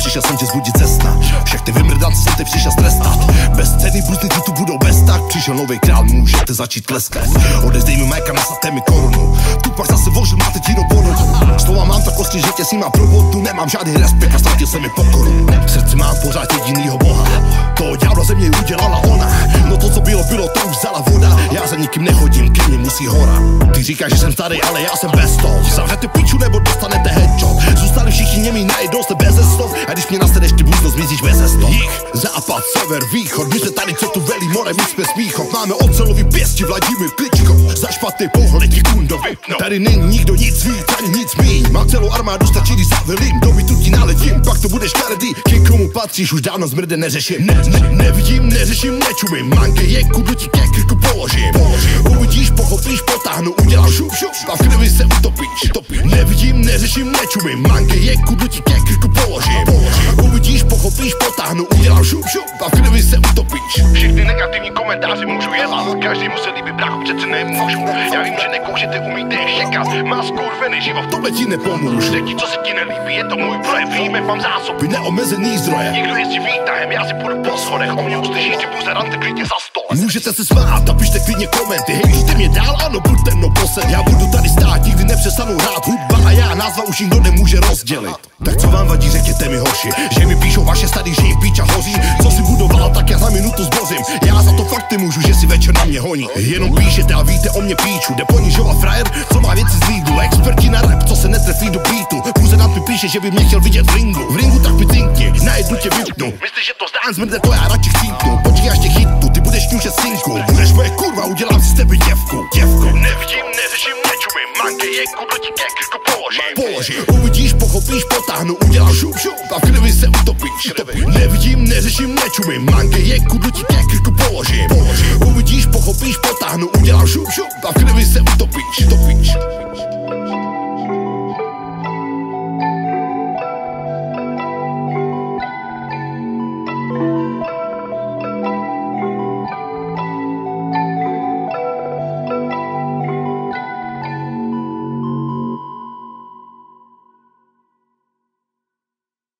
přišel jsem tě zbudit ze sna. Však ty vymrdanci jsem tě přišel strestat. Bez ceny buznici tu budou bez tak. Přišel nový král, můžete začít tleskat. Odezdej mi majka, nasaďte mi korunu. Tu pak zase vložil, máte ti do bodu. Slova mám tak ostří, že tě s ním mám provodu. Nemám žádný respekt a ztratil jsem mi pokoru. V srdci mám pořád jedinýho boha. To ďábla ze mě udělala ona. No to co bylo, to už vzala voda. Já za nikým nechodím, ke mně musí hora. Ty říkáš, že jsem starý, ale já jsem bez toho. Zavřete piču nebo dostanete headshot. Zůstali všichni němí, najednou jste beze slov. A když mě nastaneš, ty buzno zmizíš beze slov. Jich, západ, sever, východ. My jsme tady, co tu velí more, my jsme smíchov. Máme ocelový pěsti, Vladimír Kličko. Za špatný pohled ti kundo vypnou. Tady není nikdo nic víc, ani nic míň. Mám celou armádu, stačí, když zavelím. Do bytu ti naletím, pak to budeš kardý. Ke komu patříš, už dávno zmrde neřeším. Nevidím, neřeším, nečumím. Manke je kudu ti ke krku položím. Uvidíš, pochopíš, potáhnu, udělám šup šup a v krvi se utopíš. Nevidím, neřeším, nečumím. Manke je kudu ti ke krku položím. Uvidíš, pochopíš, potáhnu, udělám šup šup a v krvi se utopíš. Všechny negativní komentáře můžu jelat. Každý mu se líbí, brácho, přece nemůžu. Já vím, že nekoušete, umíte šekat. Má skurvený život, Tohle ti nepomůžu. řekni, co se ti nelíbí, je to můj projev. Víme, mám zásoby, Neomezený zdroje. někdo jezdí výtahem, já si půjdu po schodech. O mě uslyšíš, že buzerante klidně za stole. Můžete se smát a pište klidně komenty. Hejtíte mě dál, ano, buďte mnou posed. Já budu tady stát, nikdy nepřestanu hrát. Hudba a já, názva už nikdo nemůže rozdělit. Tak co vám vadí, řekněte mi hoši, že mi píšou vaše starý, že jim píča hoří. Co si budoval, tak já za minutu zbořím. Já za to fakt nemůžu, že si večer na mě honí. Jenom píšete a víte o mě píču. Jde ponižovat frajer, co má věci z lídu. Experti na rap, co se netrefí do beatu. Buzerant mi píše, že by mě chtěl vidět v ringu. V ringu tak mi cinkni, najednou tě vypnu. Myslíš, že to Stán zmrde, to já radši chcípnu. Počkej, až tě chytnu, ty budeš kňušet synku. Budeš moje kurva, udělám si z tebe děvku. Nevidím, neřeším, nečumím. Manke je kudu ti ke krku položím. Uvidíš, pochopíš, potáhnu, udělám šup šup a v krvi se utopíš. Nevidím, neřeším, nečumím. Manke je kudu ti ke krku položím. Uvidíš, pochopíš, potáhnu, udělám šup šup a v krvi se utopíš.